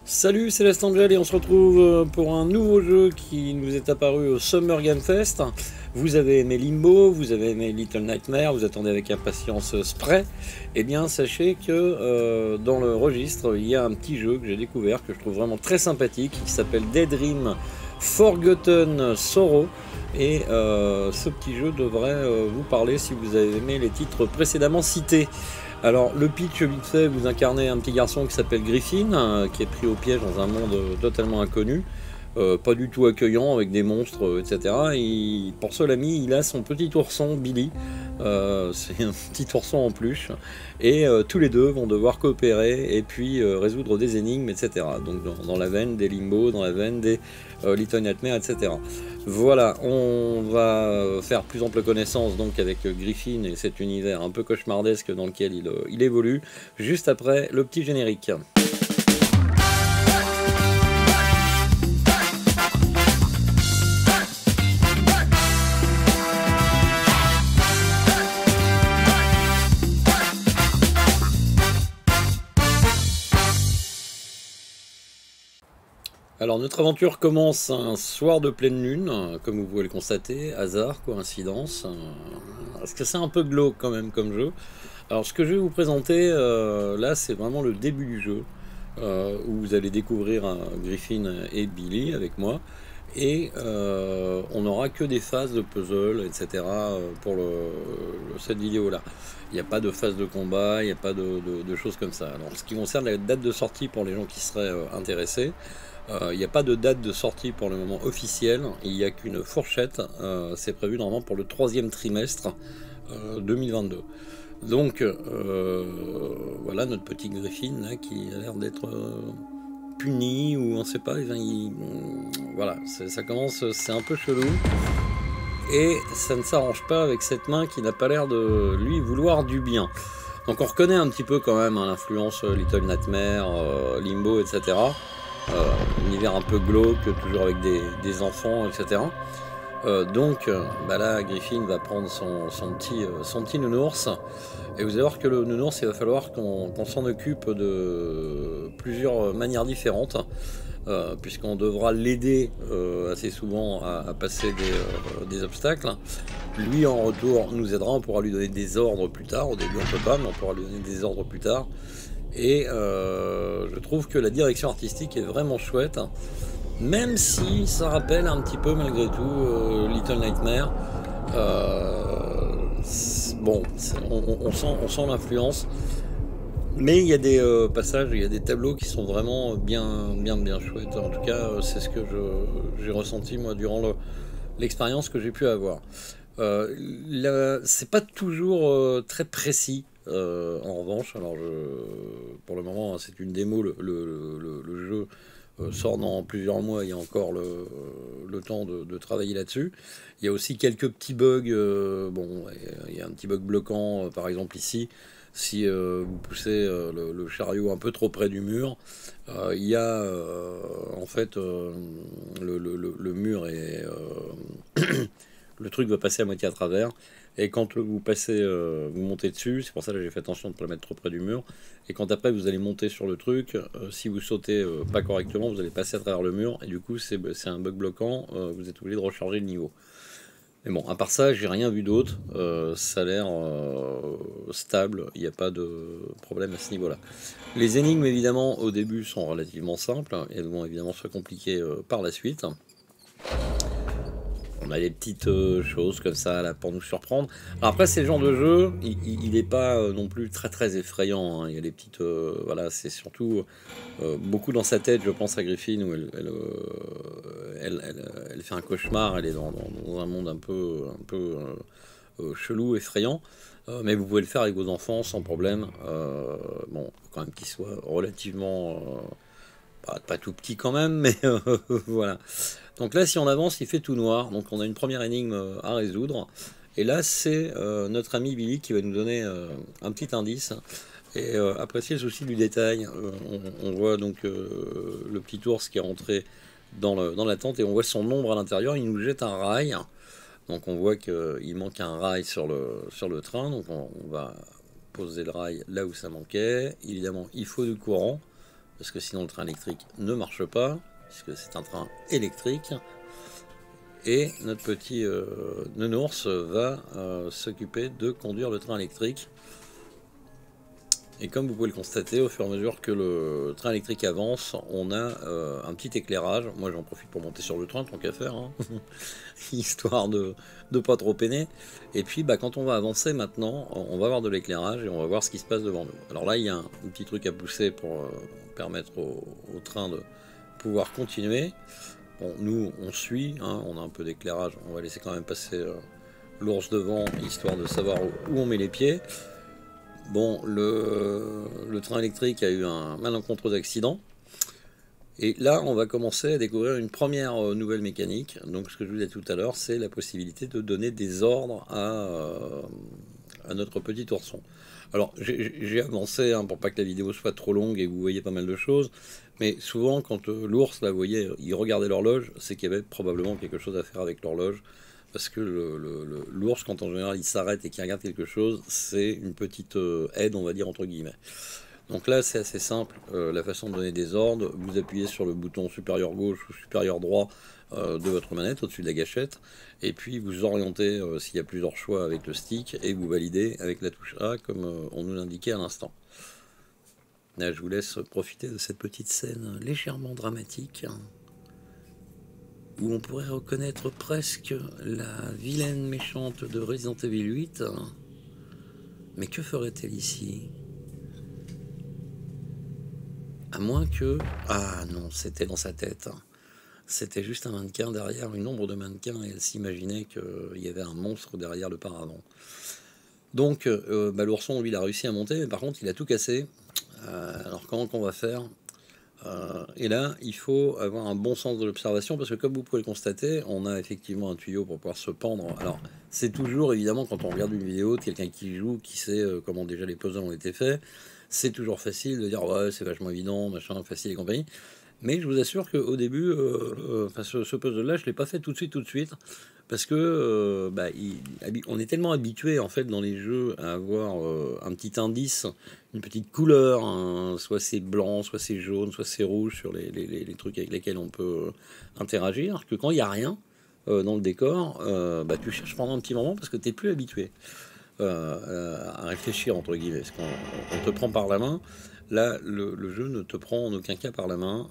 Salut, c'est Céleste Angel et on se retrouve pour un nouveau jeu qui nous est apparu au Summer Game Fest. Vous avez aimé Limbo, vous avez aimé Little Nightmare, vous attendez avec impatience Spray. Eh bien, sachez que dans le registre, il y a un petit jeu que j'ai découvert, que je trouve vraiment très sympathique, qui s'appelle Daydream Forgotten Sorrow. Et ce petit jeu devrait vous parler si vous avez aimé les titres précédemment cités. Alors, le pitch vite fait, vous incarnez un petit garçon qui s'appelle Griffin, qui est pris au piège dans un monde totalement inconnu, pas du tout accueillant, avec des monstres, etc. Et pour seul ami, il a son petit ourson, Billy. C'est un petit ourson en peluche. Et tous les deux vont devoir coopérer et puis résoudre des énigmes, etc. Donc dans la veine des Limbo, dans la veine des Little Nightmares, etc. Voilà, on va faire plus ample connaissance donc avec Griffin et cet univers un peu cauchemardesque dans lequel il évolue, juste après le petit générique. Alors notre aventure commence un soir de pleine lune, comme vous pouvez le constater, hasard, coïncidence, parce que c'est un peu glauque quand même comme jeu. Alors ce que je vais vous présenter là, c'est vraiment le début du jeu, où vous allez découvrir Griffin et Billy avec moi, et on n'aura que des phases de puzzle, etc. pour cette vidéo là. Il n'y a pas de phase de combat, il n'y a pas de choses comme ça. Alors ce qui concerne la date de sortie pour les gens qui seraient intéressés, il n'y a pas de date de sortie pour le moment officielle, il n'y a qu'une fourchette, c'est prévu normalement pour le troisième trimestre 2022. Donc voilà notre petit Griffin là, qui a l'air d'être puni ou on sait pas, voilà, ça commence, c'est un peu chelou. Et ça ne s'arrange pas avec cette main qui n'a pas l'air de lui vouloir du bien. Donc on reconnaît un petit peu quand même hein, l'influence Little Nightmare, Limbo, etc. Univers un peu glauque, toujours avec des enfants, etc. Donc bah là, Griffin va prendre son petit nounours. Et vous allez voir que le nounours, il va falloir qu'on s'en occupe de plusieurs manières différentes. Puisqu'on devra l'aider assez souvent à passer des obstacles. Lui, en retour, nous aidera. On pourra lui donner des ordres plus tard. Au début, on ne peut pas, mais on pourra lui donner des ordres plus tard. Et je trouve que la direction artistique est vraiment chouette, même si ça rappelle un petit peu malgré tout Little Nightmare. Bon, on sent l'influence, mais il y a des passages, il y a des tableaux qui sont vraiment bien chouettes. En tout cas, c'est ce que j'ai ressenti moi durant l'expérience que j'ai pu avoir. C'est pas toujours très précis. En revanche, alors pour le moment, hein, c'est une démo. Le jeu sort dans plusieurs mois. Il y a encore le temps de travailler là-dessus. Il y a aussi quelques petits bugs. Bon, il y a un petit bug bloquant, par exemple ici. Si vous poussez le chariot un peu trop près du mur, il y a en fait le mur est le truc va passer à moitié à travers. Et quand vous passez, vous montez dessus, c'est pour ça que j'ai fait attention de ne pas le mettre trop près du mur. Et quand après vous allez monter sur le truc, si vous sautez pas correctement, vous allez passer à travers le mur. Et du coup, c'est un bug bloquant, vous êtes obligé de recharger le niveau. Mais bon, à part ça, j'ai rien vu d'autre. Ça a l'air stable, il n'y a pas de problème à ce niveau-là. Les énigmes, évidemment, au début sont relativement simples. Et elles vont évidemment se compliquer par la suite. On a des petites choses comme ça là pour nous surprendre. Alors après, c'est le genre de jeu, il n'est pas non plus très effrayant. Hein. Il y a des petites, voilà, c'est surtout beaucoup dans sa tête. Je pense à Griffin où elle fait un cauchemar. Elle est dans un monde un peu chelou, effrayant. Mais vous pouvez le faire avec vos enfants sans problème. Bon, quand même qu'ils soient relativement pas tout petit quand même, mais voilà. Donc là, si on avance, il fait tout noir. Donc on a une première énigme à résoudre. Et là, c'est notre ami Billy qui va nous donner un petit indice. Et apprécier le souci du détail. On voit donc le petit ours qui est rentré dans la tente et on voit son ombre à l'intérieur. Il nous jette un rail. Donc on voit qu'il manque un rail sur le train. Donc on va poser le rail là où ça manquait. Évidemment, il faut du courant. parce que sinon le train électrique ne marche pas, puisque c'est un train électrique. Et notre petit nounours va s'occuper de conduire le train électrique. Et comme vous pouvez le constater, au fur et à mesure que le train électrique avance, on a un petit éclairage. Moi j'en profite pour monter sur le train, tant qu'à faire, hein. Histoire de pas trop peiner. Et puis quand on va avancer maintenant, on va avoir de l'éclairage et on va voir ce qui se passe devant nous. Alors là il y a un petit truc à pousser pour permettre au train de pouvoir continuer. Bon, nous on suit, hein, on a un peu d'éclairage, on va laisser quand même passer l'ours devant, histoire de savoir où on met les pieds. Bon, le train électrique a eu un malencontreux accident. Et là, on va commencer à découvrir une première nouvelle mécanique. Donc, ce que je vous disais tout à l'heure, c'est la possibilité de donner des ordres à notre petit ourson. Alors, j'ai avancé pour pas que la vidéo soit trop longue et que vous voyez pas mal de choses. Mais souvent, quand l'ours, là, vous voyez, il regardait l'horloge, c'est qu'il y avait probablement quelque chose à faire avec l'horloge. Parce que l'ours, quand en général il s'arrête et qu'il regarde quelque chose, c'est une petite aide, on va dire, entre guillemets. Donc là, c'est assez simple. La façon de donner des ordres, vous appuyez sur le bouton supérieur gauche ou supérieur droit de votre manette, au-dessus de la gâchette, et puis vous orientez s'il y a plusieurs choix avec le stick, et vous validez avec la touche A, comme on nous l'indiquait à l'instant. Là, je vous laisse profiter de cette petite scène légèrement dramatique, hein, où on pourrait reconnaître presque la vilaine méchante de Resident Evil 8. Mais que ferait-elle ici? À moins que... Ah non, c'était dans sa tête. C'était juste un mannequin derrière, une ombre de mannequin, et elle s'imaginait qu'il y avait un monstre derrière le paravent. Donc, l'ourson, lui, il a réussi à monter, mais par contre, il a tout cassé. Alors, comment qu'on va faire? Et là, il faut avoir un bon sens de l'observation, parce que comme vous pouvez le constater, on a effectivement un tuyau pour pouvoir se pendre. Alors, c'est toujours, évidemment, quand on regarde une vidéo de quelqu'un qui joue, qui sait comment déjà les puzzles ont été faits, c'est toujours facile de dire, ouais, c'est vachement évident, machin, facile et compagnie. Mais je vous assure qu'au début, ce puzzle-là, je ne l'ai pas fait tout de suite, parce que on est tellement habitué en fait dans les jeux à avoir un petit indice, une petite couleur, hein, soit c'est blanc, soit c'est jaune, soit c'est rouge sur les trucs avec lesquels on peut interagir, que quand il n'y a rien dans le décor, tu cherches pendant un petit moment parce que tu n'es plus habitué à réfléchir, entre guillemets, parce qu'on te prend par la main. Là, le jeu ne te prend en aucun cas par la main.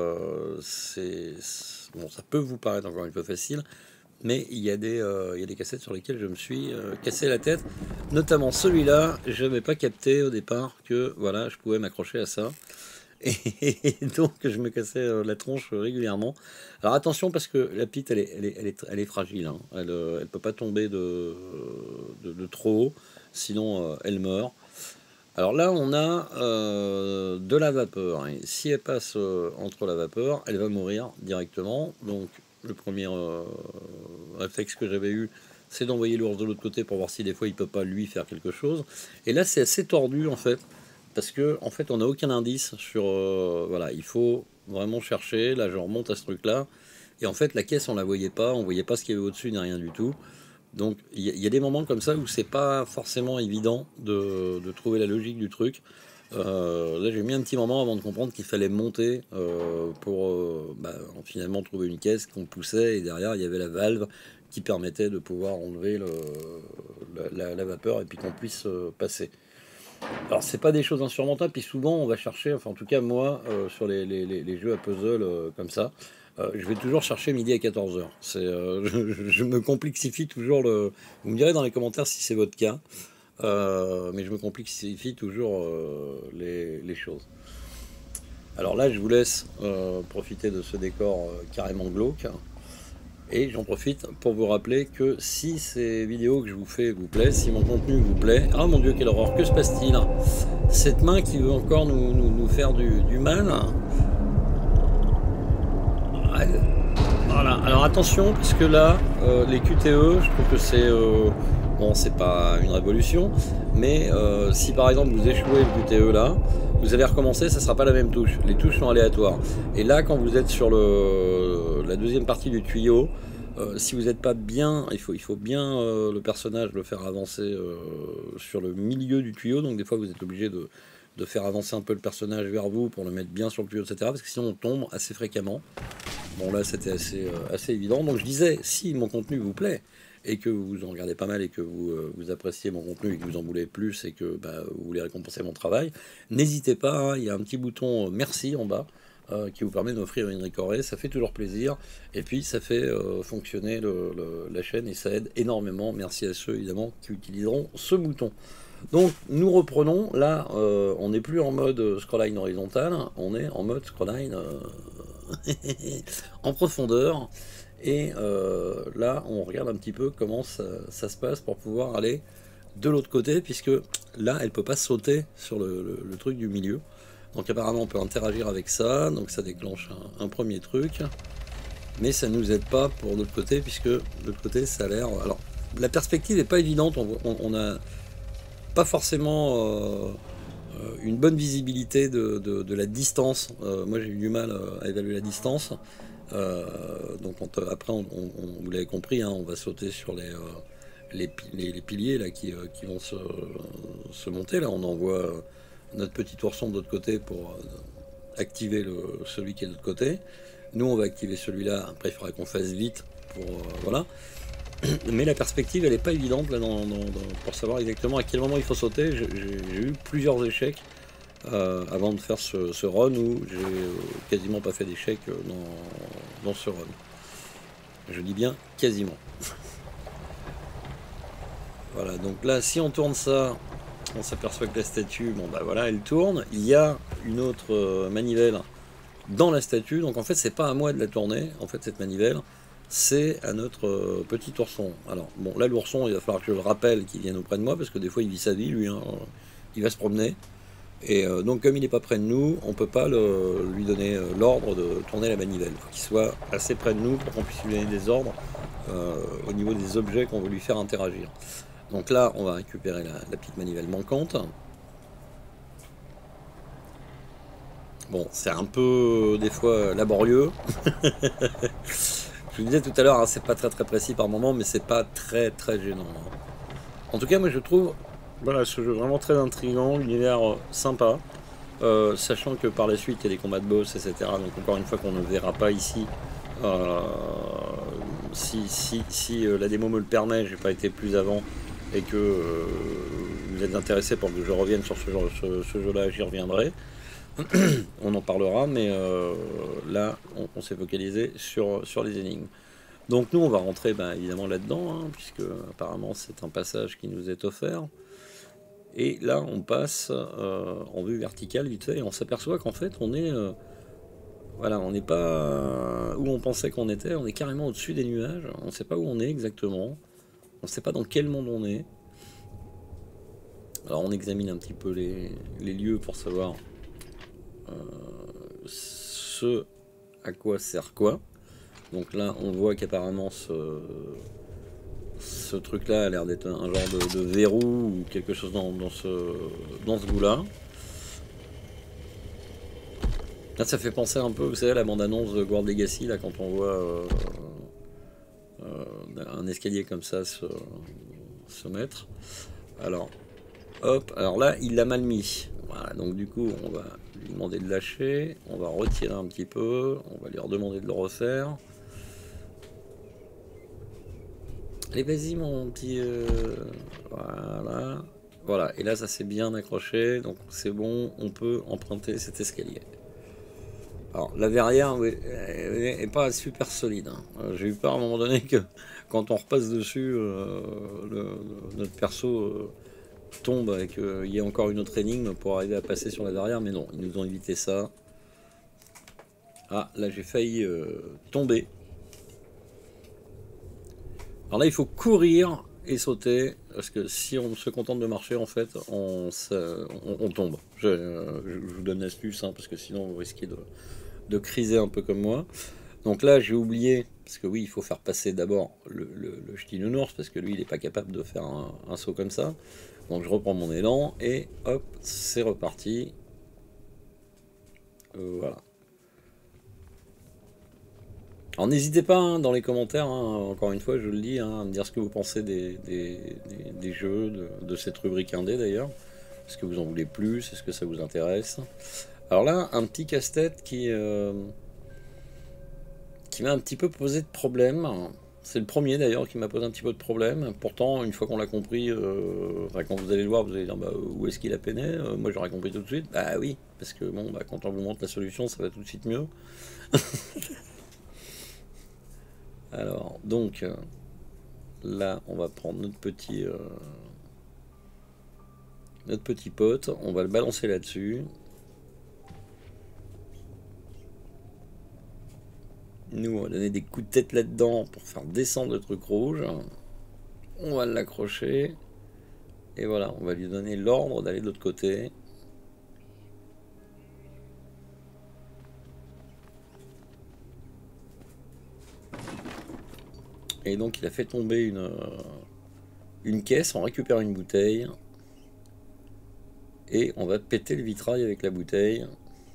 Bon, ça peut vous paraître encore une fois facile, mais il y a des cassettes sur lesquelles je me suis cassé la tête, notamment celui-là. Je n'avais pas capté au départ que voilà, je pouvais m'accrocher à ça, et donc je me cassais la tronche régulièrement. Alors attention, parce que la petite, elle est fragile, hein. Elle peut pas tomber de trop haut, sinon elle meurt. Alors là, on a de la vapeur, et si elle passe entre la vapeur, elle va mourir directement. Donc le premier réflexe que j'avais eu, c'est d'envoyer l'ours de l'autre côté pour voir si des fois il peut pas lui faire quelque chose. Et là, c'est assez tordu en fait, parce que en fait, on n'a aucun indice sur voilà, il faut vraiment chercher. Là, je remonte à ce truc-là, et en fait, la caisse, on la voyait pas, on voyait pas ce qu'il y avait au-dessus, ni rien du tout. Donc il y a des moments comme ça où c'est pas forcément évident de trouver la logique du truc. Là j'ai mis un petit moment avant de comprendre qu'il fallait monter pour finalement trouver une caisse qu'on poussait, et derrière il y avait la valve qui permettait de pouvoir enlever la vapeur et puis qu'on puisse passer. Alors c'est pas des choses insurmontables, puis souvent on va chercher, enfin en tout cas moi sur les jeux à puzzle comme ça, je vais toujours chercher midi à 14h. Je me complexifie toujours le... Vous me direz dans les commentaires si c'est votre cas, mais je me complexifie toujours les choses. Alors là, je vous laisse profiter de ce décor carrément glauque. Et j'en profite pour vous rappeler que si ces vidéos que je vous fais vous plaisent, si mon contenu vous plaît... Ah mon Dieu, quelle horreur, que se passe-t-il? Cette main qui veut encore nous faire du mal. Voilà, alors attention, parce que là, les QTE, je trouve que c'est... bon, c'est pas une révolution, mais si par exemple vous échouez le QTE là, vous allez recommencer, ça sera pas la même touche. Les touches sont aléatoires. Et là, quand vous êtes sur la deuxième partie du tuyau, si vous n'êtes pas bien, il faut bien le personnage le faire avancer sur le milieu du tuyau, donc des fois vous êtes obligé de faire avancer un peu le personnage vers vous pour le mettre bien sur le tuyau, etc. Parce que sinon on tombe assez fréquemment. Bon là c'était assez évident. Donc je disais, si mon contenu vous plaît, et que vous en regardez pas mal, et que vous appréciez mon contenu, et que vous en voulez plus, et que bah, vous voulez récompenser mon travail, n'hésitez pas, hein, il y a un petit bouton merci en bas, qui vous permet d'offrir une ricorée, ça fait toujours plaisir, et puis ça fait fonctionner la chaîne, et ça aide énormément. Merci à ceux évidemment qui utiliseront ce bouton. Donc nous reprenons, là on n'est plus en mode scrollline horizontal, on est en mode scrollline en profondeur, et là on regarde un petit peu comment ça se passe pour pouvoir aller de l'autre côté, puisque là elle peut pas sauter sur le truc du milieu. Donc apparemment on peut interagir avec ça, donc ça déclenche un premier truc, mais ça nous aide pas pour l'autre côté, puisque de l'autre côté ça a l'air... Alors la perspective est pas évidente, on a pas forcément une bonne visibilité de la distance. Moi j'ai eu du mal à évaluer la distance. Donc après, vous l'avez compris, hein, on va sauter sur les piliers là, qui vont se monter. Là, on envoie notre petit ourson de l'autre côté pour activer celui qui est de l'autre côté. Nous, on va activer celui-là. Après, il faudra qu'on fasse vite pour voilà. Mais la perspective, elle n'est pas évidente là, pour savoir exactement à quel moment il faut sauter. J'ai eu plusieurs échecs avant de faire ce run, où j'ai quasiment pas fait d'échec dans ce run. Je dis bien quasiment. Voilà, donc là si on tourne ça, on s'aperçoit que la statue, bon bah voilà, elle tourne. Il y a une autre manivelle dans la statue, donc en fait c'est pas à moi de la tourner, en fait cette manivelle c'est à notre petit ourson. Alors bon, là l'ourson, il va falloir que je le rappelle qu'il vienne auprès de moi, parce que des fois il vit sa vie lui, hein. Il va se promener. Et donc comme il n'est pas près de nous, on ne peut pas lui donner l'ordre de tourner la manivelle. Il faut qu'il soit assez près de nous pour qu'on puisse lui donner des ordres au niveau des objets qu'on veut lui faire interagir. Donc là, on va récupérer la petite manivelle manquante. Bon, c'est un peu des fois laborieux. Je vous disais tout à l'heure, hein, c'est pas très précis par moment, mais c'est pas très gênant. En tout cas, moi je trouve... Voilà, ce jeu vraiment très intriguant, l'univers sympa, sachant que par la suite il y a des combats de boss, etc. Donc encore une fois qu'on ne verra pas ici, si la démo me le permet, j'ai pas été plus avant, et que vous êtes intéressé pour que je revienne sur ce jeu-là, j'y reviendrai. On en parlera, mais là on s'est focalisé sur les énigmes. Donc nous on va rentrer évidemment là-dedans, hein, puisque apparemment c'est un passage qui nous est offert. Et là, on passe en vue verticale vite fait, et on s'aperçoit qu'en fait, on est... voilà, on n'est pas où on pensait qu'on était, on est carrément au-dessus des nuages, on ne sait pas où on est exactement, on ne sait pas dans quel monde on est. Alors on examine un petit peu les lieux pour savoir ce à quoi sert quoi. Donc là, on voit qu'apparemment ce truc là a l'air d'être un genre de verrou ou quelque chose dans ce goût là. Là ça fait penser un peu, vous savez, à la bande annonce de Guard Legacy, là, quand on voit un escalier comme ça se mettre. Alors hop, alors là il l'a mal mis, voilà, donc du coup on va lui demander de lâcher, on va retirer un petit peu, on va lui redemander de le refaire. Allez, vas-y mon petit... voilà. Voilà, et là ça s'est bien accroché, donc c'est bon, on peut emprunter cet escalier. Alors la verrière, oui, elle est pas super solide, hein. J'ai eu peur à un moment donné que quand on repasse dessus, notre perso tombe et qu'il y ait encore une autre énigme pour arriver à passer sur la verrière, mais non, ils nous ont évité ça. Ah, là j'ai failli tomber. Alors là, il faut courir et sauter, parce que si on se contente de marcher, en fait, on tombe. Je vous donne l'astuce, hein, parce que sinon, vous risquez de criser un peu comme moi. Donc là, j'ai oublié, parce que oui, il faut faire passer d'abord le ch'ti nounours, parce que lui, il n'est pas capable de faire un saut comme ça. Donc je reprends mon élan, et hop, c'est reparti. Voilà. Alors n'hésitez pas, hein, dans les commentaires, hein, encore une fois je le dis, hein, à me dire ce que vous pensez des jeux, de cette rubrique indé d'ailleurs. Est-ce que vous en voulez plus? Est-ce que ça vous intéresse? Alors là, un petit casse-tête qui m'a un petit peu posé de problème. C'est le premier d'ailleurs qui m'a posé un petit peu de problème. Pourtant, une fois qu'on l'a compris, enfin, quand vous allez le voir, vous allez dire bah, où est-ce qu'il a peiné. Moi j'aurais compris tout de suite. Bah oui, parce que bon, bah, quand on vous montre la solution, ça va tout de suite mieux. Alors, donc, là, on va prendre notre petit pot, on va le balancer là-dessus. Nous, on va donner des coups de tête là-dedans pour faire descendre le truc rouge. On va l'accrocher. Et voilà, on va lui donner l'ordre d'aller de l'autre côté. Et donc, il a fait tomber une caisse. On récupère une bouteille. Et on va péter le vitrail avec la bouteille.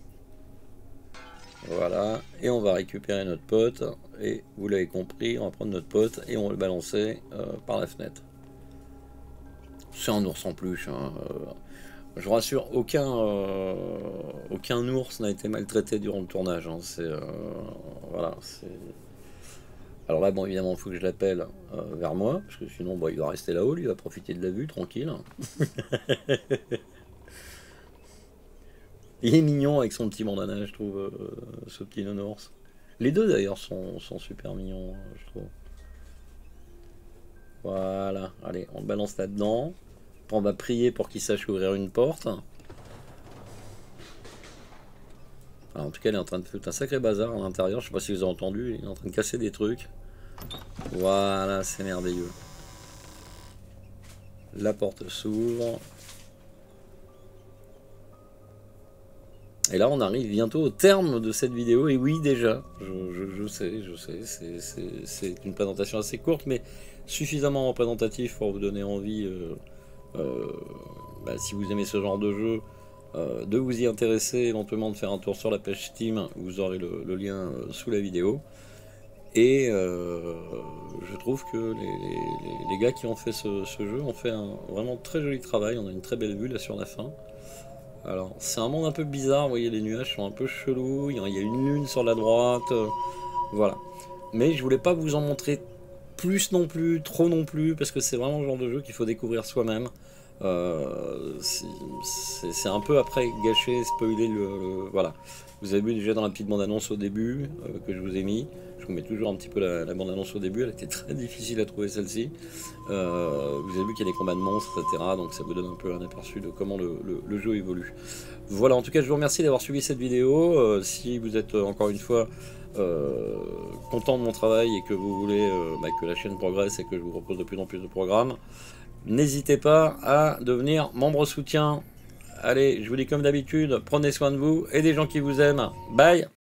Voilà, et on va récupérer notre pote, et vous l'avez compris, on va prendre notre pote et on va le balancer par la fenêtre. C'est un ours en peluche, hein. Je vous rassure, aucun ours n'a été maltraité durant le tournage, hein. Voilà, alors là, bon, évidemment, il faut que je l'appelle vers moi, parce que sinon, bon, il va rester là-haut, il va profiter de la vue, tranquille. Il est mignon avec son petit bandana, je trouve, ce petit nounours. Les deux d'ailleurs sont super mignons, je trouve. Voilà, allez, on le balance là-dedans. On va prier pour qu'il sache ouvrir une porte. Alors, en tout cas, il est en train de faire un sacré bazar à l'intérieur. Je sais pas si vous avez entendu, il est en train de casser des trucs. Voilà, c'est merveilleux. La porte s'ouvre. Et là, on arrive bientôt au terme de cette vidéo. Et oui, déjà, je sais, c'est une présentation assez courte, mais suffisamment représentative pour vous donner envie, si vous aimez ce genre de jeu, de vous y intéresser, éventuellement de faire un tour sur la page Steam. Vous aurez le lien sous la vidéo. Et je trouve que les gars qui ont fait ce jeu ont fait un vraiment très joli travail. On a une très belle vue là sur la fin. Alors, c'est un monde un peu bizarre, vous voyez, les nuages sont un peu chelous, il y a une lune sur la droite, voilà. Mais je voulais pas vous en montrer plus non plus, trop non plus, parce que c'est vraiment le genre de jeu qu'il faut découvrir soi-même. C'est un peu après gâcher, spoiler voilà. Vous avez vu déjà dans la petite bande-annonce au début, que je vous ai mis. Je vous mets toujours un petit peu la bande-annonce au début, elle était très difficile à trouver celle-ci. Vous avez vu qu'il y a des combats de monstres, etc. Donc ça vous donne un peu un aperçu de comment le jeu évolue. Voilà, en tout cas je vous remercie d'avoir suivi cette vidéo. Si vous êtes encore une fois content de mon travail et que vous voulez que la chaîne progresse et que je vous propose de plus en plus de programmes, n'hésitez pas à devenir membre soutien. Allez, je vous dis comme d'habitude, prenez soin de vous et des gens qui vous aiment. Bye!